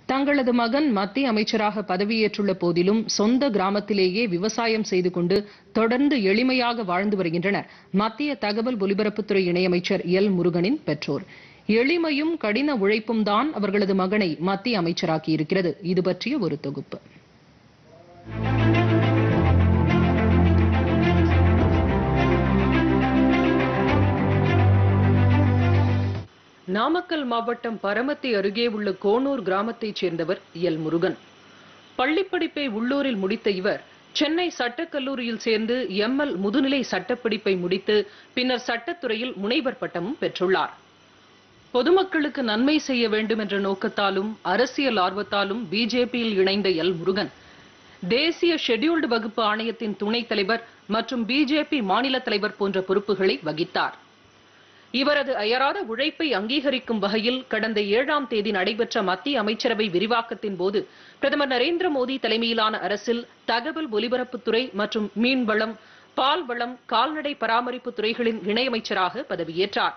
தங்களது மகன் மத்திய அமைச்சராக பதவியேற்றுள்ள போதிலும் சொந்த கிராமத்திலேயே விவசாயம் செய்து கொண்டு தொடர்ந்து எளிமையாக வாழ்ந்து வருகின்றனர் மத்திய தகவல் ஒலிபரப்புத்துறை இணையமைச்சர் எல் முருகனின் பெற்றோர். எளிமையும் கடின உழைப்பும் தான் அவர்களது மகனை மத்திய அமைச்சராக்கி இருக்கிறது. இது பற்றிய ஒரு தொகுப்பு. நாமக்கல் மாவட்டம் பரமத்தி அருகே உள்ள கோனூர் கிராமத்தைச் சேர்ந்தவர் எல் முருகன். பள்ளிப்படிப்பை உள்ளூரில் முடித்த இவர் சென்னை சட்டக்கல்லூரியில் சேர்ந்து எம்எல் முதுநிலை சட்டப்படிப்பை முடித்து பின்னர் சட்டத்துறையில் முனைவர் பட்டமும் பெற்றுள்ளார். பொதுமக்களுக்கு நன்மை செய்ய வேண்டும் என்ற நோக்கத்தாலும் அரசியல் ஆர்வத்தாலும் பிஜேபியில் இணைந்த எல் முருகன் தேசிய ஷெட்யூல்டு வகுப்பு ஆணையத்தின் துணைத் தலைவர் மற்றும் பிஜேபி மாநில தலைவர் போன்ற பொறுப்புகளை வகித்தார். இவரது அயராத உழைப்பை அங்கீகரிக்கும் வகையில் கடந்த 7ஆம் தேதி நடைபெற்ற மத்திய அமைச்சரவை விரிவாக்கத்தின் போது பிரதமர் நரேந்திர மோடி தலைமையிலான அரசில் தகவல் ஒலிபரப்புத்துறை மற்றும் மீன்வளம், பால்வளம், கால்நடை பராமரிப்பு துறைகளின் இணையமைச்சராக பதவியேற்றார்.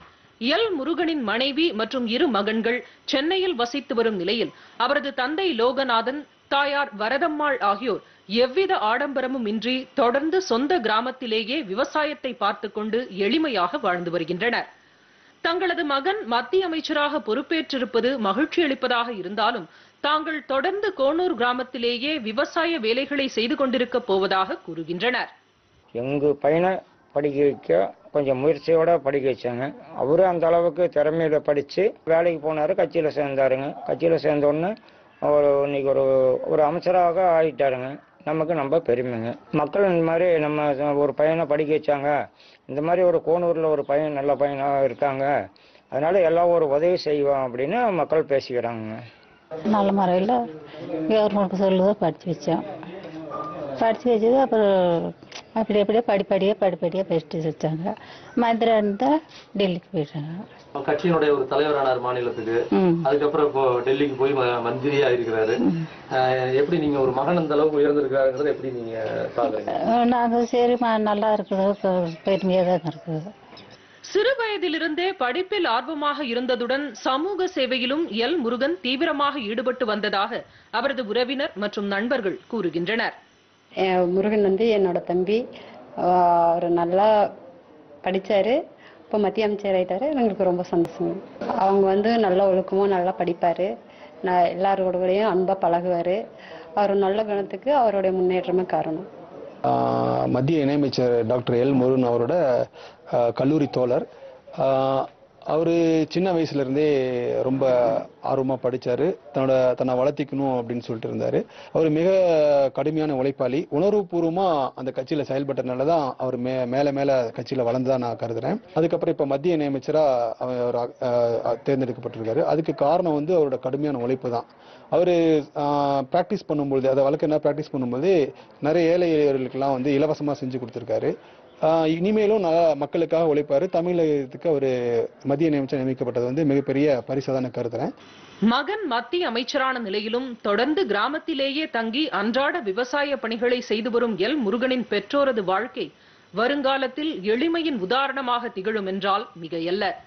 எல் முருகனின் மனைவி மற்றும் 2 மகன்கள் சென்னையில் வசித்து வரும் நிலையில் அவரது தந்தை லோகநாதன், தாயார் வரதம்மாள் ஆகியோர் எவ்வித ஆடம்பரமும் இன்றி தொடர்ந்து சொந்த கிராமத்திலேயே விவசாயத்தை பார்த்துக் கொண்டு எளிமையாக வாழ்ந்து வருகின்றனர். தங்களது மகன் மத்திய அமைச்சராக பொறுப்பேற்றிருப்பது மகிழ்ச்சி அளிப்பதாக இருந்தாலும் தாங்கள் தொடர்ந்து கோனூர் கிராமத்திலேயே விவசாய வேலைகளை செய்து கொண்டிருக்க போவதாக கூறுகின்றனர். எங்க பையனை படிக்க வைக்க கொஞ்சம் முயற்சியோட படிக்க வச்சாங்க. அவரு அந்த அளவுக்கு திறமையில படிச்சு வேலைக்கு போனாரு. கட்சியில சேர்ந்தாருங்க. கட்சியில சேர்ந்த உடனே அவர் இன்னைக்கு ஒரு அமைச்சராக ஆகிட்டாருங்க. நமக்கு ரொம்ப பெருமைங்க. மக்கள் இந்த மாதிரி நம்ம ஒரு பையனை படிக்க வச்சாங்க, இந்த மாதிரி ஒரு கோனூரில் ஒரு பையன் நல்ல பையனாக இருக்காங்க, அதனால எல்லாம் ஒரு உதவி செய்வோம் அப்படின்னு மக்கள் பேசிக்கிறாங்க. நல்ல முறையில் கவர்மெண்ட் சொல்லுதான் படித்து வச்சோம். படித்து வச்சது அப்புறம் அப்படியே படிப்படியாக படித்து வச்சாங்க. மந்திரி இருந்தால் டெல்லிக்கு போயிட்டாங்க. கட்சியினுடைய ஒரு தலைவரானார் மாநிலத்துக்கு. அதுக்கப்புறம் இப்போ டெல்லிக்கு போய் மந்திரியா இருக்கிறாரு. எப்படி நீங்க ஒரு மகன் அந்த அளவுக்கு உயர்ந்திருக்காருங்கிறத எப்படி நீங்க பாக்குறீங்க? நாங்க சரி நல்லா இருக்குது, பெருமையா தான் இருக்குது. சிறு வயதிலிருந்தே படிப்பில் ஆர்வமாக இருந்ததுடன் சமூக சேவையிலும் எல் முருகன் தீவிரமாக ஈடுபட்டு வந்ததாக அவரது உறவினர் மற்றும் நண்பர்கள் கூறுகின்றனர். முருகன் என்னோட தம்பி. அவர் நல்லா படிச்சாரு, இப்போ மத்திய அமைச்சர் ஆயிட்டாரு. எங்களுக்கு ரொம்ப சந்தோஷம். அவங்க நல்ல ஒழுக்கமும் நல்லா படிப்பாரு, எல்லாரோடையும் அன்பா பழகுவாரு. அவர் நல்ல குணத்துக்கு அவருடைய முன்னேற்றமே காரணம். மத்திய இணையமைச்சர் டாக்டர் எல் முருகன் அவரோட கல்லூரி தோழர். அவர் சின்ன வயசுலேருந்தே ரொம்ப ஆர்வமாக படித்தார். தன்னை வளர்த்திக்கணும் அப்படின்னு சொல்லிட்டு இருந்தார். அவர் மிக கடுமையான உழைப்பாளி. உணர்வுபூர்வமாக அந்த கட்சியில் செயல்பட்டதுனால தான் அவர் மேலே கட்சியில் வளர்ந்துதான் நான் கருதுறேன். அதுக்கப்புறம் இப்போ மத்திய இணையமைச்சராக அவர் தேர்ந்தெடுக்கப்பட்டிருக்காரு. அதுக்கு காரணம் அவரோட கடுமையான உழைப்பு தான். அவர் ப்ராக்டிஸ் பண்ணும்போது, அதை வழக்கெல்லாம் ப்ராக்டிஸ் பண்ணும்போது நிறைய ஏழைகளுக்கெல்லாம் இலவசமாக செஞ்சு கொடுத்துருக்காரு. இனிமேலும் மக்களுக்காக உழைப்பாரு. தமிழகத்துக்கு அவர் மத்திய இணையமைச்சர் நியமிக்கப்பட்டது மிகப்பெரிய பரிசாதான கருதுறேன். மகன் மத்திய அமைச்சரான நிலையிலும் தொடர்ந்து கிராமத்திலேயே தங்கி அன்றாட விவசாய பணிகளை செய்து வரும் எல் முருகனின் பெற்றோரது வாழ்க்கை வருங்காலத்தில் எளிமையின் உதாரணமாக திகழும் என்றால் மிகையல்ல.